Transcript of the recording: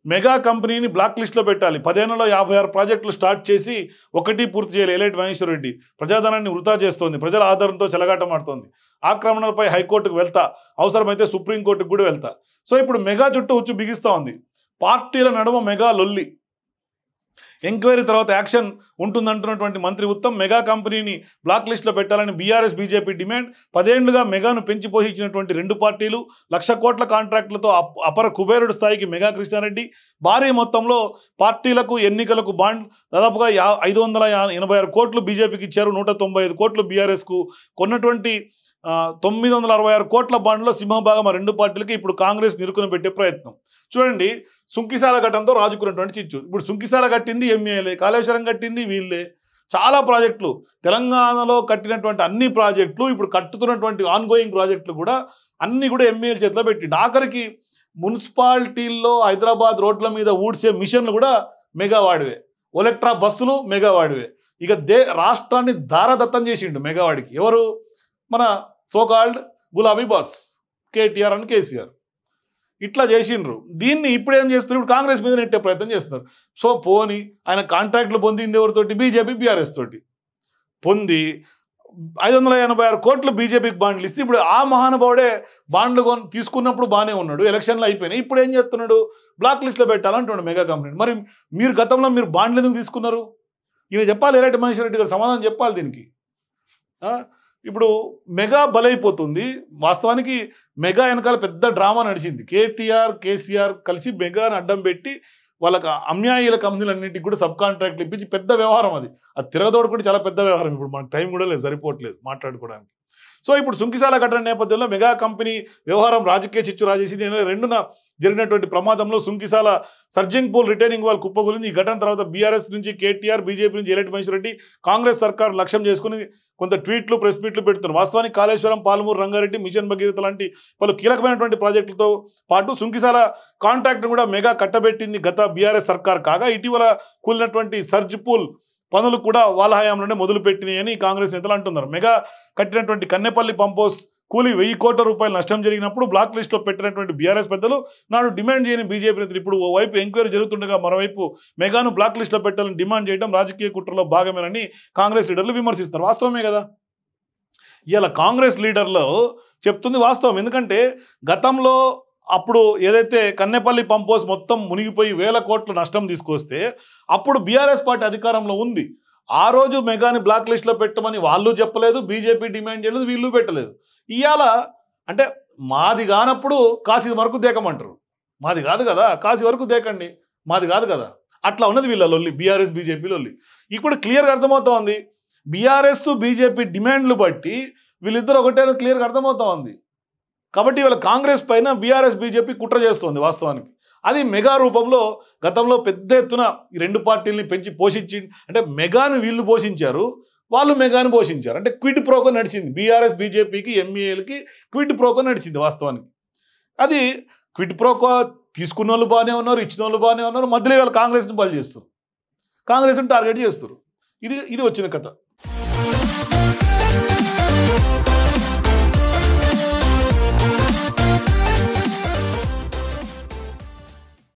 Mega కంపెనీని black లిస్ట్లో పెట్టాలి. 10 ఏళ్లలో 56 ప్రాజెక్టులు స్టార్ట్ చేసి ఒకటి పూర్తి చేయాలి. ఎలైట్ మహేశ్వర్ రెడ్డి ప్రజాధనాన్ని వృధా చేస్తోంది, ప్రజల ఆధారంతో చెలగాటమాడుతోంది, ఆక్రమణలపై హైకోర్టుకు వెళ్తా, అవసరమైతే సుప్రీంకోర్టుకు కూడా వెళ్తా. సో ఇప్పుడు మెగా చుట్టూ ఉచ్చు బిగిస్తూ ఉంది. పార్టీల నడుమ మెగా లొల్లి. ఎంక్వైరీ తర్వాత యాక్షన్ ఉంటుందంటున్నటువంటి మంత్రి ఉత్తమ్ మెగా కంపెనీని బ్లాక్ లిస్ట్లో పెట్టాలని బీఆర్ఎస్ బీజేపీ డిమాండ్. 10 ఏళ్లుగా మెగాను పెంచి పోషించినటువంటి 2 పార్టీలు, 1,00,000 కోట్ల కాంట్రాక్టులతో అపర కుబేరుడు స్థాయికి మెగా కృష్ణారెడ్డి, భారీ మొత్తంలో పార్టీలకు ఎన్నికలకు బాండ్ దాదాపుగా 586 కోట్లు బీజేపీకి ఇచ్చారు, 195 కోట్లు బీఆర్ఎస్కు కొన్నటువంటి 966 కోట్ల బాండ్లో సింహభాగం 2 పార్టీలకి ఇప్పుడు కాంగ్రెస్ నిరుకుని పెట్టే ప్రయత్నం. చూడండి, సుంకిశాల ఘటనతో రాజుకున్నటువంటి చిచ్చు. ఇప్పుడు సుంకిశాల కట్టింది ఎంఏలే, కాళేశ్వరం కట్టింది వీళ్ళే. చాలా ప్రాజెక్టులు తెలంగాణలో కట్టినటువంటి అన్ని ప్రాజెక్టులు, ఇప్పుడు కట్టుతున్నటువంటి ఆన్గోయింగ్ ప్రాజెక్టులు కూడా అన్ని కూడా ఎంఏల చేతిలో పెట్టి, ఆఖరికి మున్సిపాలిటీల్లో హైదరాబాద్ రోడ్ల మీద ఊడ్చే మిషన్లు కూడా మెగా వాడివే, ఒలెక్ట్రా బస్సులు మెగా వాడివే. ఇక రాష్ట్రాన్ని దారదత్తం చేసిండు మెగావాడికి ఎవరు? మన సోకాల్డ్ గులాబీ బాస్ కేటీఆర్ అని కేసీఆర్. ఇట్లా చేసిండ్రు. దీన్ని ఇప్పుడు ఏం చేస్తున్నారు? ఇప్పుడు కాంగ్రెస్ మీద నెట్టే ప్రయత్నం చేస్తున్నారు. సో పోని ఆయన కాంట్రాక్టులు పొందింది ఎవరితోటి? బీజేపీ బీఆర్ఎస్ తోటి పొంది 586 కోట్లు బీజేపీకి బాండ్లు ఇస్తే, ఇప్పుడు ఆ మహానుభావుడే బాండ్లు తీసుకున్నప్పుడు బాగానే ఉన్నాడు, ఎలక్షన్లు అయిపోయినాయి, ఇప్పుడు ఏం చేస్తున్నాడు? బ్లాక్ లిస్ట్లో పెట్టాలంటున్నాడు మెగా కంపెనీ. మరి మీరు గతంలో మీరు బాండ్లు ఎందుకు తీసుకున్నారు? ఈయన చెప్పాలి, ఎలైట్ మహేశ్వర్ రెడ్డి గారు సమాధానం చెప్పాలి దీనికి. ఇప్పుడు మెగా బలైపోతుంది. వాస్తవానికి మెగా వెనకాల పెద్ద డ్రామా నడిచింది. కేటీఆర్ కేసీఆర్ కలిసి మెగాని అడ్డం పెట్టి వాళ్ళకి అన్యాయుల కంపెనీలన్నింటికి కూడా సబ్ కాంట్రాక్ట్లు ఇప్పించి పెద్ద వ్యవహారం అది తిరగదోడు కూడా చాలా పెద్ద వ్యవహారం. ఇప్పుడు మనకు టైం కూడా లేదు, సరిపోవట్లేదు మాట్లాడుకోవడానికి. సో ఇప్పుడు సుంకిశాల ఘటన నేపథ్యంలో మెగా కంపెనీ వ్యవహారం రాజకీయ చిచ్చు రాజేసింది. 2న జరిగినటువంటి ప్రమాదంలో Sunkishala surging pool retaining wall కుప్పగొలింది. ఈ ఘటన తర్వాత బీఆర్ఎస్ నుంచి కేటీఆర్, బీజేపీ నుంచి ఎలైట్ మహేశ్వర్ రెడ్డి కాంగ్రెస్ సర్కార్ లక్ష్యం చేసుకుని కొంత ట్వీట్లు, ప్రెస్ మీట్లు పెడుతున్నారు. వాస్తవానికి కాళేశ్వరం, పాలమూరు రంగారెడ్డి, మిషన్ భగీరథ లాంటి పలు కీలకమైనటువంటి ప్రాజెక్టులతో పాటు సుంకిశాల కాంట్రాక్ట్ను కూడా మెగా కట్టబెట్టింది గత బీఆర్ఎస్ సర్కార్. కాగా ఇటీవల కూలినటువంటి సర్జ్ పూల్ పనులు కూడా వాళ్ళ హయాంలోనే మొదలుపెట్టినాయని కాంగ్రెస్ నేతలు అంటున్నారు. మెగా కట్టినటువంటి కన్నెపల్లి పంపోస్ కూలి 1000 కోట్ల రూపాయలు నష్టం జరిగినప్పుడు బ్లాక్ లిస్ట్లో పెట్టినటువంటి బీఆర్ఎస్ పెద్దలు నాడు డిమాండ్ చేయని బీజేపీ నేతలు ఇప్పుడు ఓవైపు ఎంక్వైరీ జరుగుతుండగా మరోవైపు మెగాను బ్లాక్ లిస్ట్లో పెట్టాలని డిమాండ్ చేయడం రాజకీయ కుట్రలో భాగమేనని కాంగ్రెస్ లీడర్లు విమర్శిస్తారు. వాస్తవమే కదా, ఇలా కాంగ్రెస్ లీడర్లు చెప్తుంది వాస్తవం. ఎందుకంటే గతంలో అప్పుడు ఏదైతే కన్నెపల్లి పంపోస్ మొత్తం మునిగిపోయి 1000 కోట్ల నష్టం తీసుకొస్తే అప్పుడు బీఆర్ఎస్ పార్టీ అధికారంలో ఉంది. ఆ రోజు మెగాని బ్లాక్ లిస్ట్లో పెట్టమని వాళ్ళు చెప్పలేదు, బీజేపీ డిమాండ్ చేయలేదు, వీళ్ళు పెట్టలేదు. ఇవాళ అంటే మాది కానప్పుడు కాశీ వరకు దేకమంటారు. మాది కాదు కదా, కాశీ వరకు దేకండి, మాది కాదు కదా. అట్లా ఉన్నది వీళ్ళ లొల్లి, బీఆర్ఎస్ బీజేపీ లొల్లి. ఇప్పుడు క్లియర్గా అర్థమవుతోంది, బీఆర్ఎస్ బీజేపీ డిమాండ్లు బట్టి వీళ్ళిద్దరు ఒకటే క్లియర్గా అర్థమవుతోంది. కాబట్టి వీళ్ళ కాంగ్రెస్ పైన బీఆర్ఎస్ బీజేపీ కుట్ర చేస్తుంది వాస్తవానికి. అది మెగా రూపంలో గతంలో పెద్ద ఎత్తున ఈ 2 పార్టీలని పెంచి పోషించి, అంటే మెగాను వీళ్ళు పోషించారు, వాళ్ళు మెగాను పోషించారు. అంటే క్విడ్ ప్రోకో నడిచింది. బీఆర్ఎస్ బీజేపీకి ఎంఈఏలకి క్విడ్ ప్రోకో నడిచింది వాస్తవానికి. అది క్విడ్ ప్రోకో తీసుకున్న వాళ్ళు బాగానే ఉన్నారు, ఇచ్చిన వాళ్ళు బాగానే ఉన్నారు, మధ్యలో వీళ్ళు కాంగ్రెస్ని బలి చేస్తారు, కాంగ్రెస్ని టార్గెట్ చేస్తారు. ఇది వచ్చిన కథ.